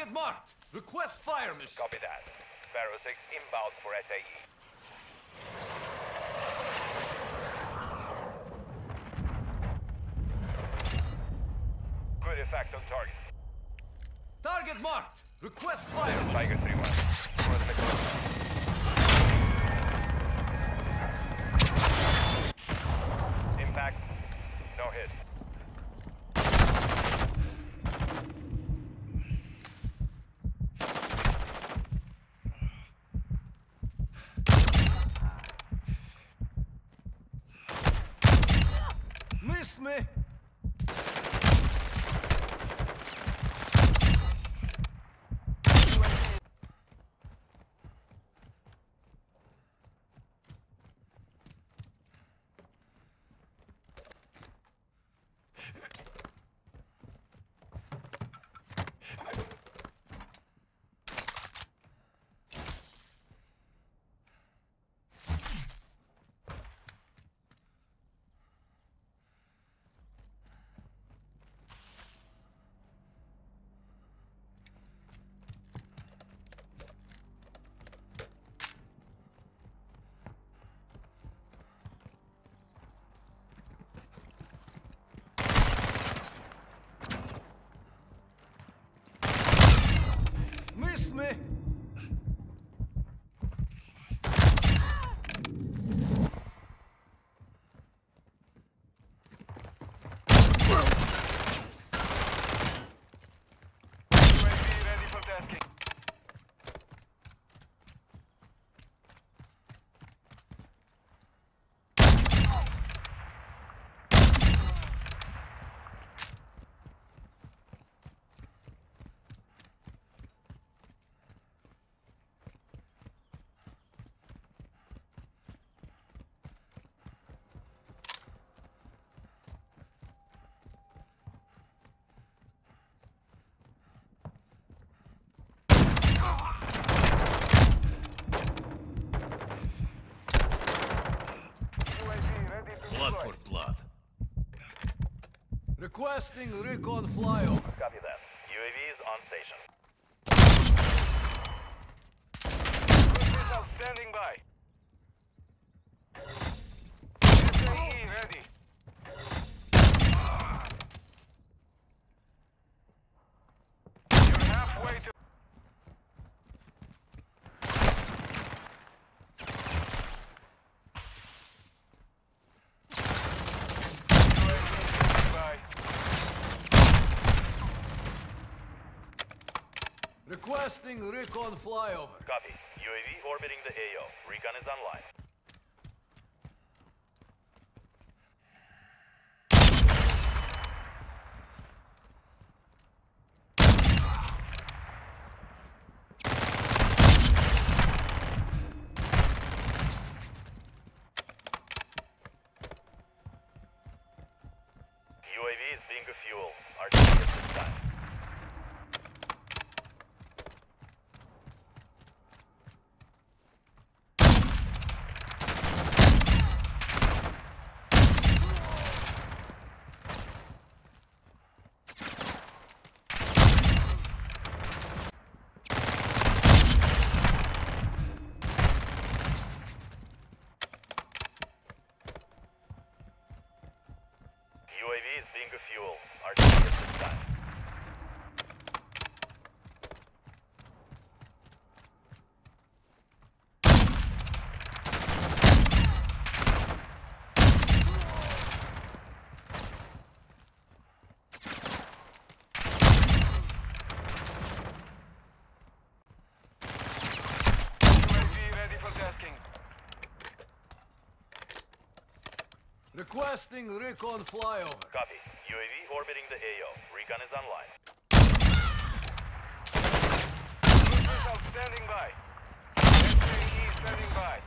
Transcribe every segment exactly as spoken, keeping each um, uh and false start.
Target marked. Request fire mission. Copy that. Sparrow six inbound for S A E. Good effect on target. Target marked. Request fire mission. Tiger three one. For the mission. Impact. No hit. Missed me. Missed me. Blood for blood. Requesting recon flyover. Copy that. U A V is on station. Cruise missile standing by. S A E ready. You're halfway to... Requesting recon flyover. Copy. U A V orbiting the A O. Recon is online. U A V is being a fuel. Artillery at this time. U A V is being a fuel. Artillery at this time. U A V ready for tasking. Requesting recon flyover. Copy. U A V orbiting the A O. Recon is online. Cruise missile standing by. S A E standing by.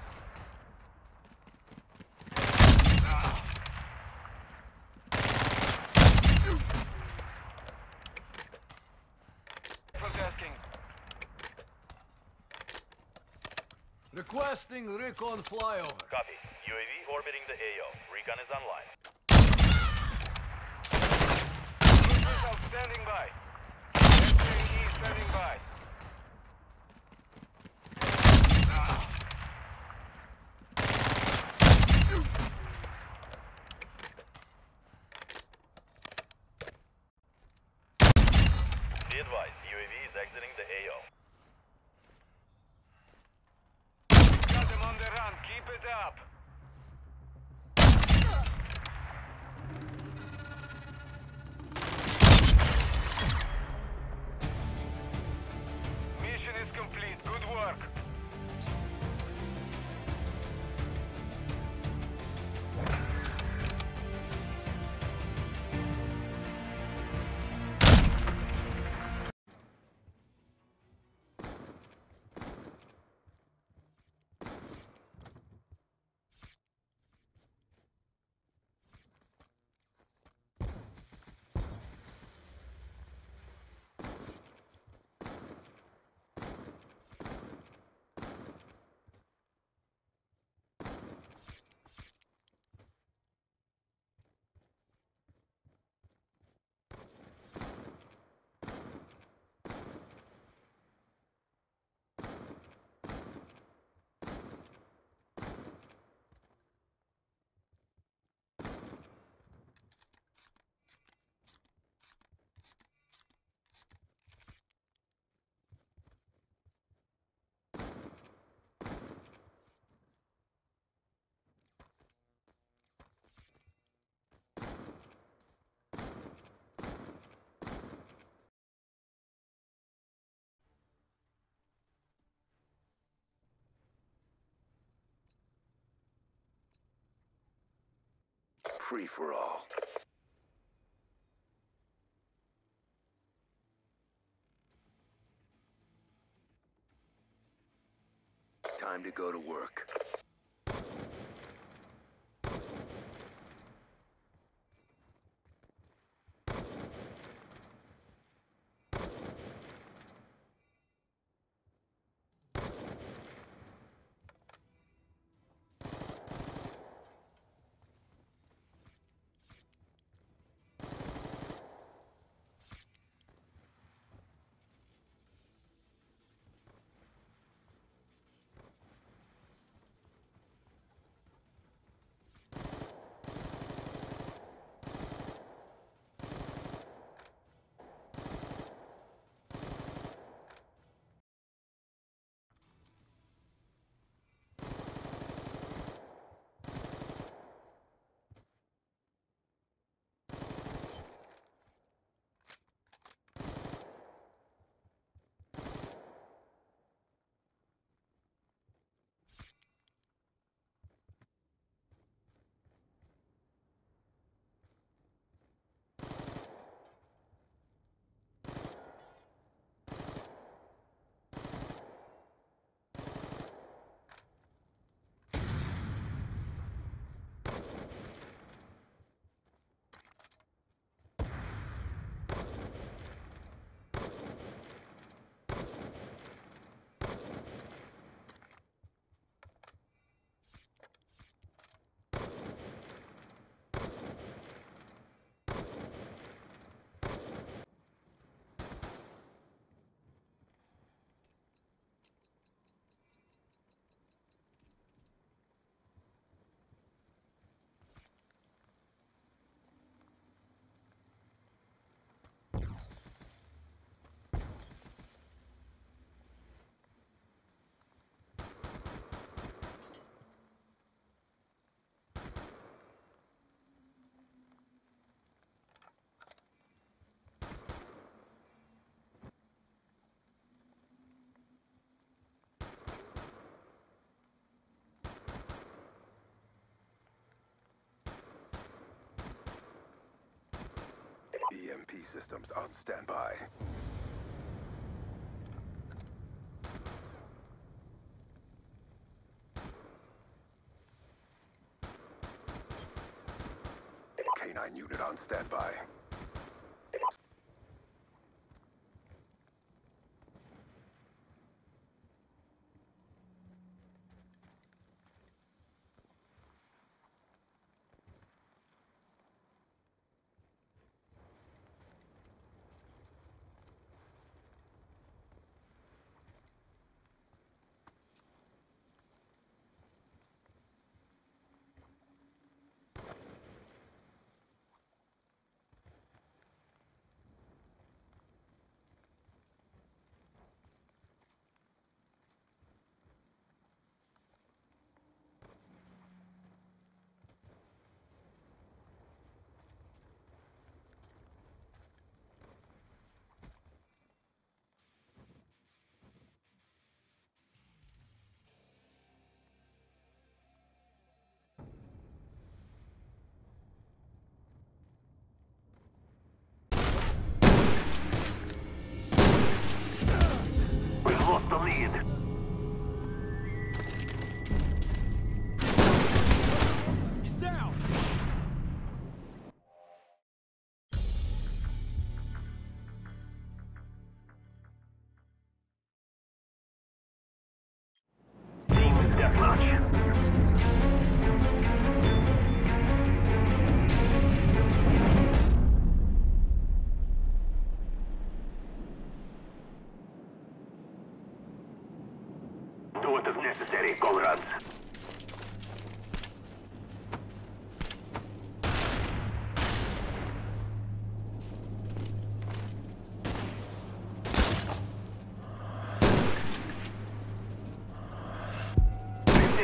For tasking. Requesting recon flyover. Copy. U A V orbiting the A O. Recon is online. Cruise missile standing by. S A E standing by. Be advised, U A V is exiting the A O. Got them on the run. Keep it up. Mission is complete. Good work. Free for all. Time to go to work. E M P systems on standby. K nine unit on standby.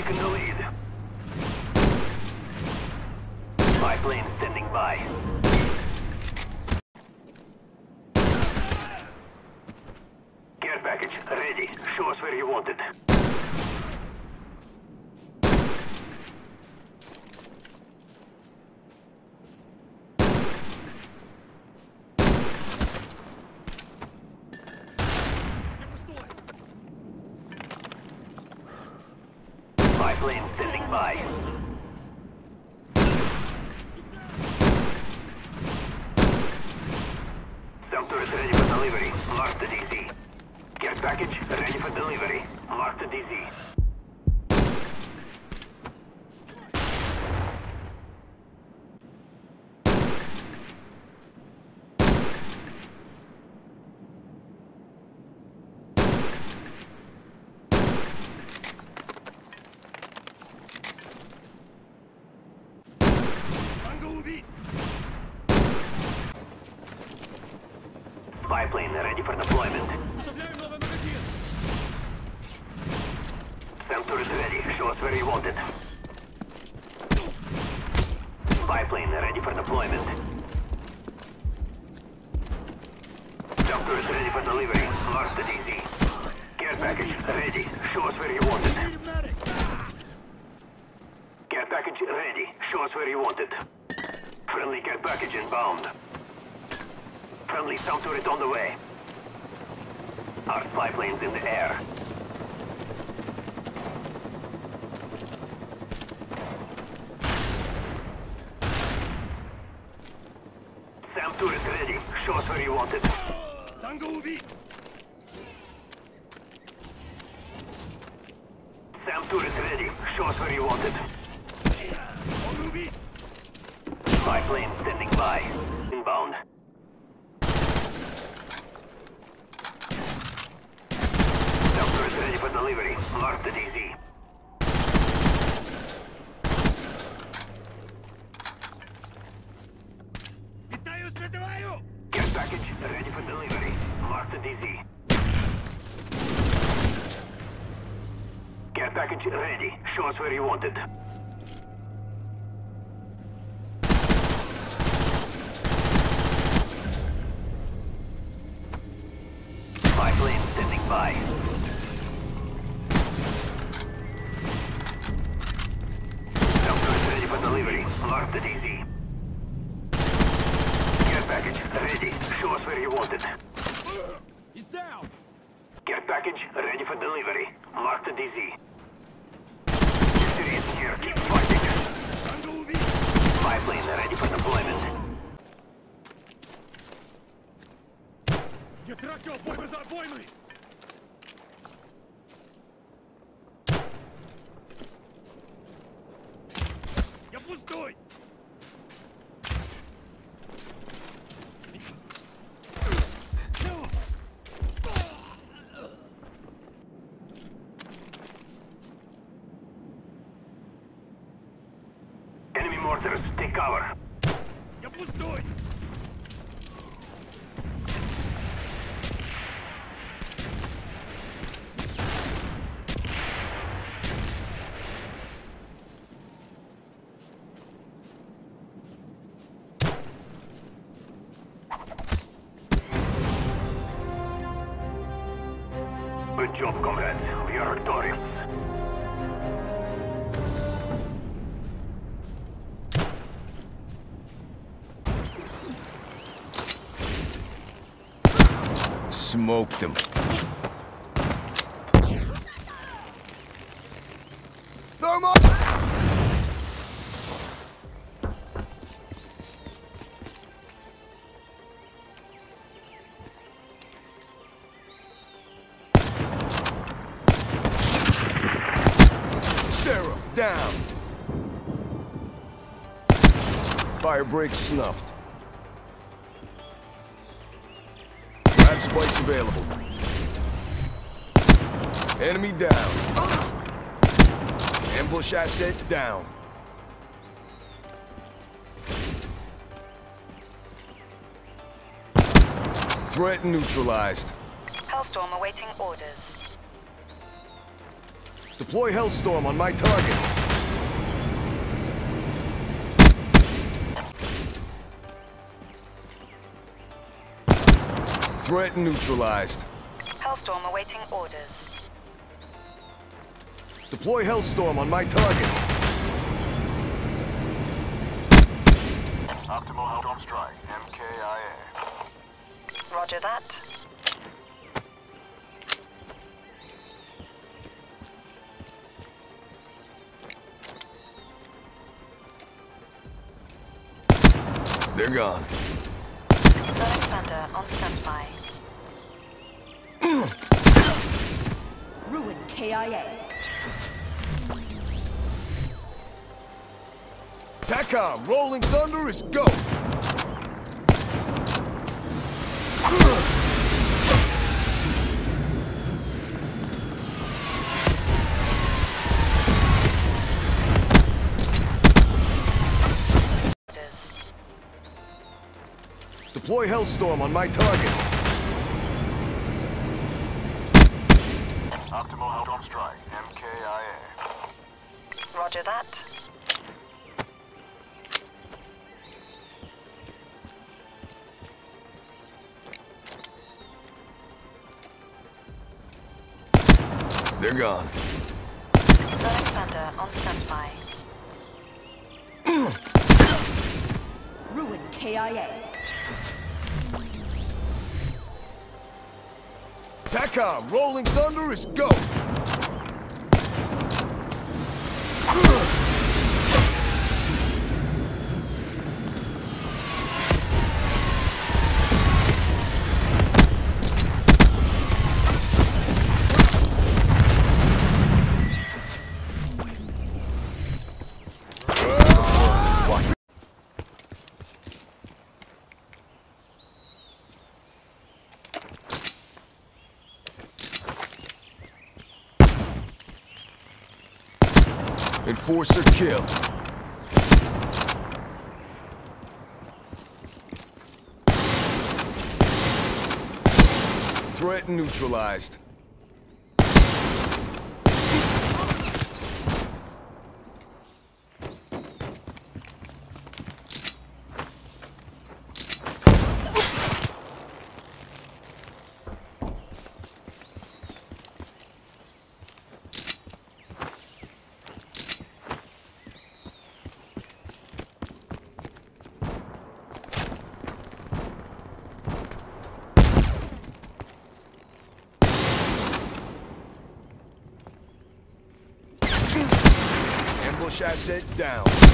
taken the lead. Spy plane standing by. Care package ready. Show us where you want it. Spy plane standing by. Some turret ready for delivery. Mark the D Z. Care package ready for delivery. Mark the D Z. Spy plane ready for deployment. Some turret ready. Show us where you want it. Spy plane ready for deployment. Some turret ready for delivery. Mark the D Z. Care package ready. Show us where you want it. Care package ready. Show us where you want it. Friendly care package inbound. Friendly sound turret on the way. Our spy plane's in the air. Sam turret ready. Show us where you want it. Tango Ubi. Sam turret ready. Show us where you want it. Spy plane standing by. Inbound. Ready for delivery. Mark the D Z. Care package ready for delivery. Mark the D Z. Care package ready. Show us where you want it. Spy plane standing by. For delivery. Mark the D Z. Care package ready. Show us where you want it. He's down. Care package ready for delivery. Mark the D Z. Victory is near. Keep fighting. Spy plane ready for deployment. Я трачу обоймы за обоймой. Пустой! Enemy mortars, take cover. Я пустой! Good job, comrades. We are victorious. Smoked him. Thermal! Sheriff, down! Firebreak snuffed. Lab spikes available. Enemy down. Ambush asset down. Threat neutralized. Hellstorm awaiting orders. Deploy Hellstorm on my target. Threat neutralized. Hellstorm awaiting orders. Deploy Hellstorm on my target. Optimal Hellstorm strike, M K I A. Roger that. They're gone. Alexander on standby. Ruin K I A. TACOM, Rolling Thunder is go! Orders. Deploy Hellstorm on my target. Optimal Hellstorm strike, M K I A. Roger that. They're gone. Alexander on standby. Ruin K I A. TACOM, Rolling Thunder is go! Enforcer kill. Threat neutralized. Ambush asset down.